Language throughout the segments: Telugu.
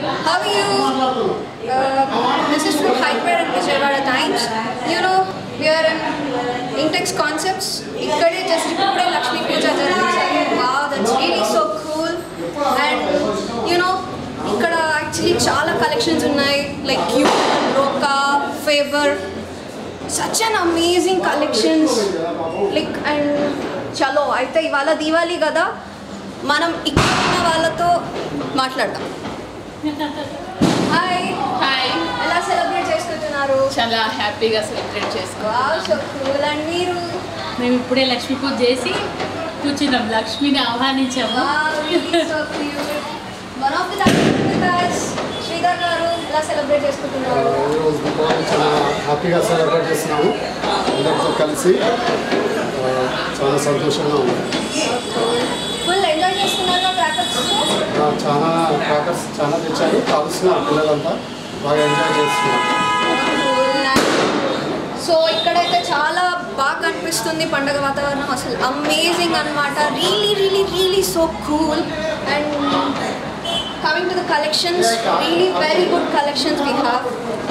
How are you? This is from Hyper and Vijayawada Times. You know, we are in Intex Concepts. Ikkade just ippude Lakshmi Puja jarigindi. Wow, that's really so cool. And you know, ikkada actually chaala collections unnai like Cube, Roka, Faber. Such an amazing collections. Like and chalo aithe ivala Diwali kada మనం ఇక్కడ ఉన్న వాళ్ళతో మాట్లాడతాం. హాయ్ హాయ్, ఎలా సెలబ్రేట్ చేసుకుంటున్నారు? చాలా హ్యాపీగా సెలబ్రేట్ చేసుకో. Wow, so cool. అండ్ మీరు? మేము ఇప్పుడే లక్ష్మీ పూజ చేసి కూర్చున్నాం, లక్ష్మిని ఆహ్వానించాము. Wow, really so cute. One of the last Sridhar గారు ఎలా సెలబ్రేట్ చేసుకుంటున్నారు? ఈరోజు దీపావళి చాలా హ్యాపీగా సెలబ్రేట్ చేస్తున్నాము అందరితో కలిసి. చాలా సంతోషంగా ఉంది. ఫుల్ ఎంజాయ్ చేస్తున్నారు క్రాకర్స్? చాలా క్రాకర్స్ చాలా తెచ్చారు, కాల్సిన పిల్లలంతా బాగా ఎంజాయ్ చేస్తున్నారు. సో ఇక్కడైతే చాలా బాగా కనిపిస్తుంది పండగ వాతావరణం, అసలు అమేజింగ్ అనమాట. Really really really so cool. And coming to the collections, really very good collections we have.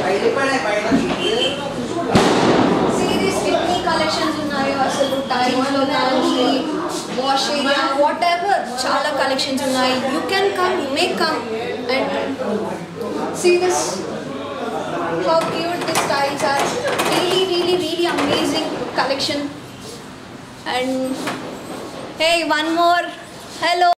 Serious ఎన్ని కలెక్షన్స్ ఉన్నాయో అసలు, టైమ్లో కానీ వాష్ ఏరియా వాట్ ఎవర్ చాలా కలెక్షన్స్ ఉన్నాయి. You can come, you may come and see this. How cute the styles are. Really, really, really amazing collection. And hey, one more. Hello.